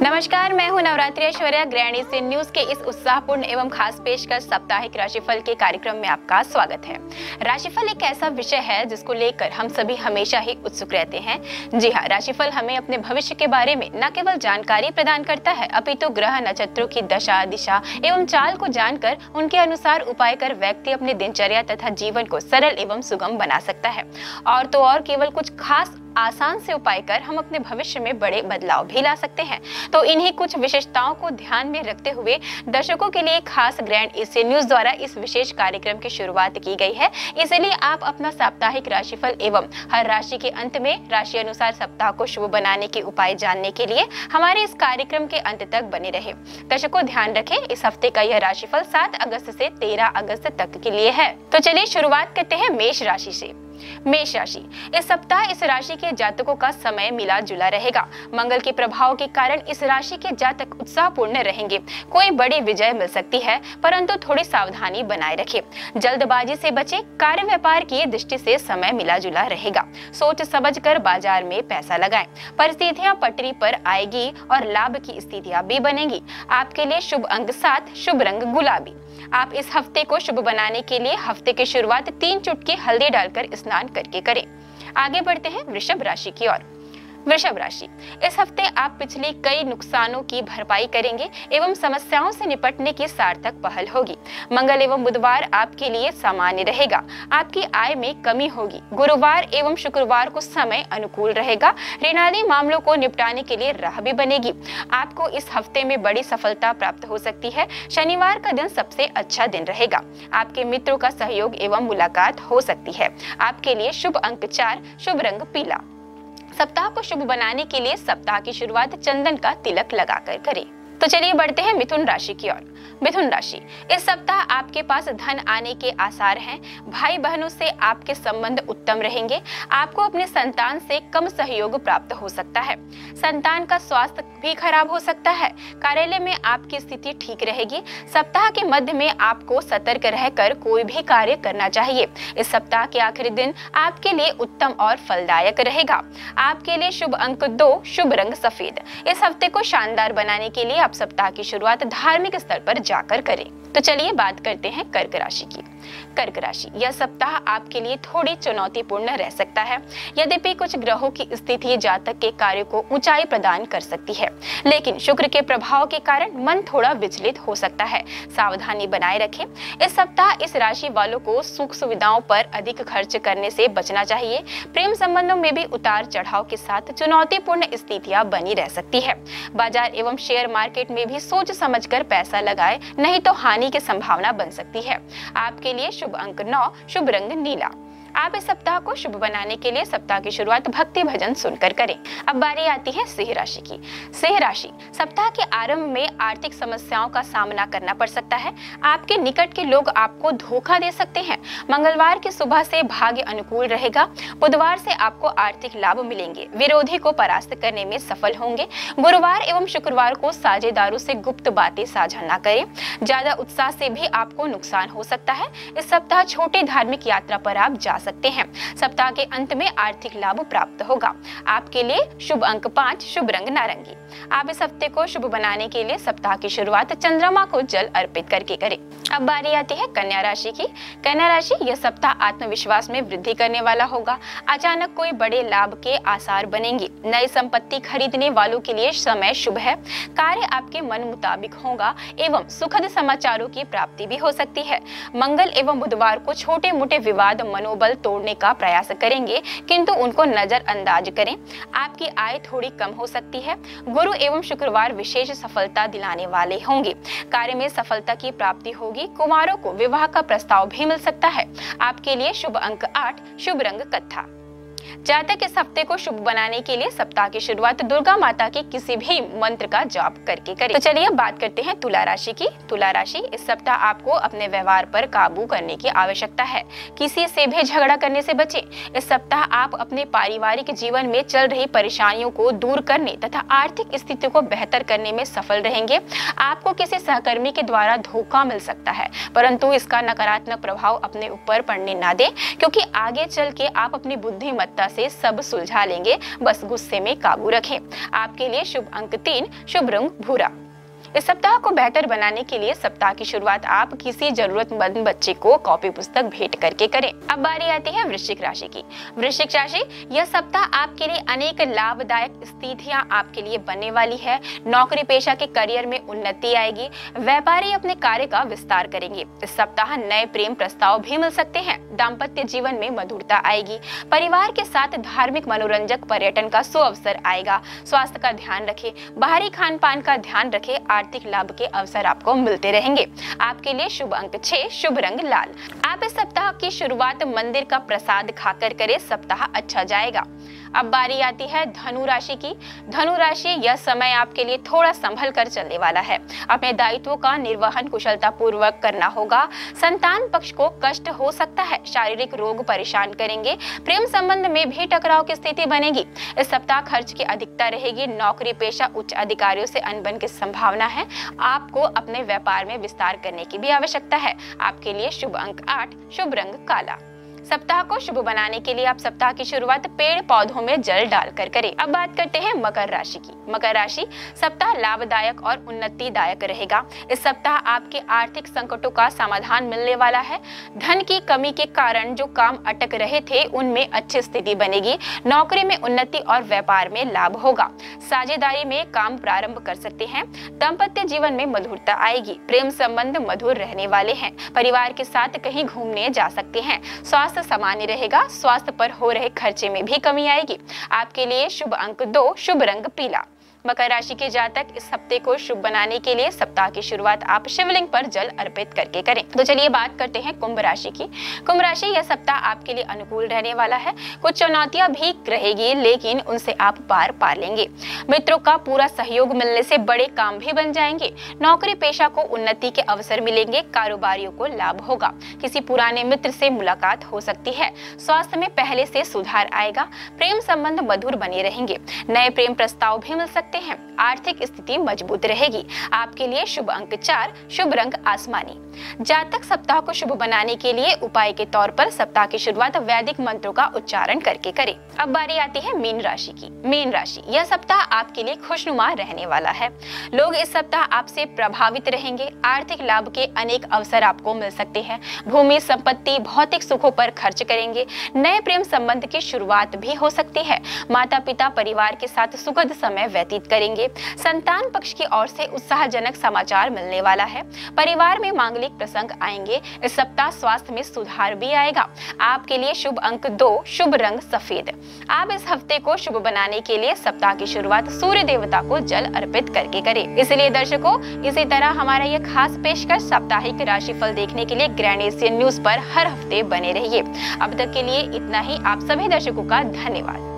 नमस्कार, मैं हूं Navratri Aishwarya. Grand East News के इस उत्साहपूर्ण एवं खास पेशकश साप्ताहिक राशिफल के कार्यक्रम में आपका स्वागत है। राशिफल एक ऐसा विषय है जिसको लेकर हम सभी हमेशा ही उत्सुक रहते हैं। जी हाँ, राशिफल हमें अपने भविष्य के बारे में न केवल जानकारी प्रदान करता है, अपितु ग्रह नक्षत्रों की दशा, दिशा एवं चाल को जानकर उनके अनुसार उपाय कर व्यक्ति अपने दिनचर्या तथा जीवन को सरल एवं सुगम बना सकता है। और तो और केवल कुछ खास आसान से उपाय कर हम अपने भविष्य में बड़े बदलाव भी ला सकते हैं। तो इन्हीं कुछ विशेषताओं को ध्यान में रखते हुए दर्शकों के लिए खास ग्रैंड ईस्ट न्यूज द्वारा इस विशेष कार्यक्रम की शुरुआत की गई है। इसलिए आप अपना साप्ताहिक राशिफल एवं हर राशि के अंत में राशि अनुसार सप्ताह को शुभ बनाने के उपाय जानने के लिए हमारे इस कार्यक्रम के अंत तक बने रहे। दर्शकों ध्यान रखें, इस हफ्ते का यह राशिफल 7 अगस्त से 13 अगस्त तक के लिए है। तो चलिए शुरुआत करते हैं मेष राशि से। मेष राशि, इस सप्ताह इस राशि के जातकों का समय मिला जुला रहेगा। मंगल के प्रभाव के कारण इस राशि के जातक उत्साहपूर्ण रहेंगे। कोई बड़ी विजय मिल सकती है, परंतु थोड़ी सावधानी बनाए रखें। जल्दबाजी से बचें। कार्य व्यापार की दृष्टि से समय मिला जुला रहेगा। सोच समझकर बाजार में पैसा लगाएं। परिस्थितियां पटरी पर आएगी और लाभ की स्थितियां भी बनेगी। आपके लिए शुभ अंक 7, शुभ रंग गुलाबी। आप इस हफ्ते को शुभ बनाने के लिए हफ्ते की शुरुआत 3 चुटकी हल्दी डालकर स्नान करके करें। आगे बढ़ते हैं वृषभ राशि की ओर। वृषभ राशि, इस हफ्ते आप पिछले कई नुकसानों की भरपाई करेंगे एवं समस्याओं से निपटने की सार्थक पहल होगी। मंगल एवं बुधवार आपके लिए सामान्य रहेगा। आपकी आय में कमी होगी। गुरुवार एवं शुक्रवार को समय अनुकूल रहेगा। ऋणाली मामलों को निपटाने के लिए राह भी बनेगी। आपको इस हफ्ते में बड़ी सफलता प्राप्त हो सकती है। शनिवार का दिन सबसे अच्छा दिन रहेगा। आपके मित्रों का सहयोग एवं मुलाकात हो सकती है। आपके लिए शुभ अंक 4, शुभ रंग पीला। सप्ताह को शुभ बनाने के लिए सप्ताह की शुरुआत चंदन का तिलक लगाकर करें। तो चलिए बढ़ते हैं मिथुन राशि की ओर। मिथुन राशि, इस सप्ताह आपके पास धन आने के आसार हैं। भाई बहनों से आपके संबंध उत्तम रहेंगे। आपको अपने संतान से कम सहयोग प्राप्त हो सकता है। संतान का स्वास्थ्य भी खराब हो सकता है। कार्यालय में आपकी स्थिति ठीक रहेगी। सप्ताह के मध्य में आपको सतर्क रहकर कोई भी कार्य करना चाहिए। इस सप्ताह के आखिरी दिन आपके लिए उत्तम और फलदायक रहेगा। आपके लिए शुभ अंक 2, शुभ रंग सफेद। इस हफ्ते को शानदार बनाने के लिए आप सप्ताह की शुरुआत धार्मिक स्तर पर जाकर करें। तो चलिए बात करते हैं कर्क राशि की। कर्क राशि, यह सप्ताह आपके लिए थोड़ी चुनौतीपूर्ण रह सकता है। यद्यपि कुछ ग्रहों की स्थिति जातक के कार्य को ऊंचाई प्रदान कर सकती है, लेकिन शुक्र के प्रभाव के कारण मन थोड़ा विचलित हो सकता है। सावधानी बनाए रखें। इस सप्ताह इस राशि वालों को सुख सुविधाओं पर अधिक खर्च करने से बचना चाहिए। प्रेम संबंधों में भी उतार चढ़ाव के साथ चुनौतीपूर्ण स्थितियां बनी रह सकती है। बाजार एवं शेयर मार्केट में भी सोच समझकर पैसा लगाए, नहीं तो हानि की संभावना बन सकती है। आपके लिए शुभ अंक 9, शुभ रंग नीला। आप इस सप्ताह को शुभ बनाने के लिए सप्ताह की शुरुआत भक्ति भजन सुनकर करें। अब बारी आती है सिंह राशि की। सिंह राशि, सप्ताह के आरंभ में आर्थिक समस्याओं का सामना करना पड़ सकता है। आपके निकट के लोग आपको धोखा दे सकते हैं। मंगलवार की सुबह से भाग्य अनुकूल रहेगा। बुधवार से आपको आर्थिक लाभ मिलेंगे। विरोधी को परास्त करने में सफल होंगे। गुरुवार एवं शुक्रवार को साझेदारों से गुप्त बातें साझा न करें। ज्यादा उत्साह से भी आपको नुकसान हो सकता है। इस सप्ताह छोटी धार्मिक यात्रा पर आप जा सकते हैं। सप्ताह के अंत में आर्थिक लाभ प्राप्त होगा। आपके लिए शुभ अंक 5, शुभ रंग नारंगी। आप इस हफ्ते को शुभ बनाने के लिए सप्ताह की शुरुआत चंद्रमा को जल अर्पित करके करें। अब बारी आती है कन्या राशि की। कन्या राशि, यह सप्ताह आत्मविश्वास में वृद्धि करने वाला होगा। अचानक कोई बड़े लाभ के आसार बनेंगे। नई संपत्ति खरीदने वालों के लिए समय शुभ है। कार्य आपके मन मुताबिक होगा एवं सुखद समाचारों की प्राप्ति भी हो सकती है। मंगल एवं बुधवार को छोटे मोटे विवाद मनोबल तोड़ने का प्रयास करेंगे, किंतु उनको नजरअंदाज करें। आपकी आय थोड़ी कम हो सकती है। गुरु एवं शुक्रवार विशेष सफलता दिलाने वाले होंगे। कार्य में सफलता की प्राप्ति होगी। कुमारों को विवाह का प्रस्ताव भी मिल सकता है। आपके लिए शुभ अंक 8, शुभ रंग कत्था। जातक इस हफ्ते को शुभ बनाने के लिए सप्ताह की शुरुआत दुर्गा माता के किसी भी मंत्र का जाप करके करें। तो चलिए बात करते हैं तुला राशि की। तुला राशि, इस सप्ताह आपको अपने व्यवहार पर काबू करने की आवश्यकता है। किसी से भी झगड़ा करने से बचें। इस सप्ताह आप अपने पारिवारिक जीवन में चल रही परेशानियों को दूर करने तथा आर्थिक स्थिति को बेहतर करने में सफल रहेंगे। आपको किसी सहकर्मी के द्वारा धोखा मिल सकता है, परंतु इसका नकारात्मक प्रभाव अपने ऊपर पड़ने ना दें, क्योंकि आगे चल के आप अपनी बुद्धिमत्ता शांतता से सब सुलझा लेंगे, बस गुस्से में काबू रखें। आपके लिए शुभ अंक 3, शुभ रंग भूरा। इस सप्ताह को बेहतर बनाने के लिए सप्ताह की शुरुआत आप किसी जरूरतमंद बच्चे को कॉपी पुस्तक भेंट करके करें। अब बारी आती है वृश्चिक राशि की। वृश्चिक राशि, यह सप्ताह आपके लिए अनेक लाभदायक स्थितियां आपके लिए बनने वाली है। नौकरी पेशा के करियर में उन्नति आएगी। व्यापारी अपने कार्य का विस्तार करेंगे। इस सप्ताह नए प्रेम प्रस्ताव भी मिल सकते हैं। दाम्पत्य जीवन में मधुरता आएगी। परिवार के साथ धार्मिक मनोरंजक पर्यटन का सुअवसर आएगा। स्वास्थ्य का ध्यान रखें। बाहरी खान पान का ध्यान रखें। आर्थिक लाभ के अवसर आपको मिलते रहेंगे। आपके लिए शुभ अंक 6, शुभ रंग लाल। आप इस सप्ताह की शुरुआत मंदिर का प्रसाद खाकर करें, सप्ताह अच्छा जाएगा। अब बारी आती है धनु राशि की। धनु राशि, यह समय आपके लिए थोड़ा संभल कर चलने वाला है। अपने दायित्वों का निर्वहन कुशलता पूर्वक करना होगा। संतान पक्ष को कष्ट हो सकता है। शारीरिक रोग परेशान करेंगे। प्रेम संबंध में भी टकराव की स्थिति बनेगी। इस सप्ताह खर्च की अधिकता रहेगी। नौकरी पेशा उच्च अधिकारियों से अनबन की संभावना है। आपको अपने व्यापार में विस्तार करने की भी आवश्यकता है। आपके लिए शुभ अंक 8, शुभ रंग काला। सप्ताह को शुभ बनाने के लिए आप सप्ताह की शुरुआत पेड़ पौधों में जल डालकर करें। अब बात करते हैं मकर राशि की। मकर राशि, सप्ताह लाभदायक और उन्नतिदायक रहेगा। इस सप्ताह आपके आर्थिक संकटों का समाधान मिलने वाला है। धन की कमी के कारण जो काम अटक रहे थे उनमें अच्छी स्थिति बनेगी। नौकरी में उन्नति और व्यापार में लाभ होगा। साझेदारी में काम प्रारंभ कर सकते हैं। दाम्पत्य जीवन में मधुरता आएगी। प्रेम संबंध मधुर रहने वाले हैं। परिवार के साथ कहीं घूमने जा सकते हैं। स्वास्थ्य सामान्य रहेगा। स्वास्थ्य पर हो रहे खर्चे में भी कमी आएगी। आपके लिए शुभ अंक 2, शुभ रंग पीला। मकर राशि के जातक, इस हफ्ते को शुभ बनाने के लिए सप्ताह की शुरुआत आप शिवलिंग पर जल अर्पित करके करें। तो चलिए बात करते हैं कुंभ राशि की। कुंभ राशि, यह सप्ताह आपके लिए अनुकूल रहने वाला है। कुछ चुनौतियां भी रहेगी, लेकिन उनसे आप पार पा लेंगे। मित्रों का पूरा सहयोग मिलने से बड़े काम भी बन जाएंगे। नौकरी पेशा को उन्नति के अवसर मिलेंगे। कारोबारियों को लाभ होगा। किसी पुराने मित्र से मुलाकात हो सकती है। स्वास्थ्य में पहले से सुधार आएगा। प्रेम संबंध मधुर बने रहेंगे। नए प्रेम प्रस्ताव भी मिल सकते हैं। आर्थिक स्थिति मजबूत रहेगी। आपके लिए शुभ अंक 4, शुभ रंग आसमानी। जातक, सप्ताह को शुभ बनाने के लिए उपाय के तौर पर सप्ताह की शुरुआत वैदिक मंत्रों का उच्चारण करके करें। अब बारी आती है मीन राशि की। मीन राशि, यह सप्ताह आपके लिए खुशनुमा रहने वाला है। लोग इस सप्ताह आपसे प्रभावित रहेंगे। आर्थिक लाभ के अनेक अवसर आपको मिल सकते हैं। भूमि, संपत्ति, भौतिक सुखों पर खर्च करेंगे। नए प्रेम संबंध की शुरुआत भी हो सकती है। माता पिता परिवार के साथ सुखद समय व्यतीत करेंगे। संतान पक्ष की ओर से उत्साहजनक समाचार मिलने वाला है। परिवार में मांगलिक प्रसंग आएंगे। इस सप्ताह स्वास्थ्य में सुधार भी आएगा। आपके लिए शुभ अंक 2, शुभ रंग सफेद। आप इस हफ्ते को शुभ बनाने के लिए सप्ताह की शुरुआत सूर्य देवता को जल अर्पित करके करें। इसलिए दर्शकों, इसी तरह हमारा यह खास पेशकश साप्ताहिक राशिफल देखने के लिए ग्रैंड एशियन न्यूज पर हर हफ्ते बने रहिए। अब तक के लिए इतना ही। आप सभी दर्शकों का धन्यवाद।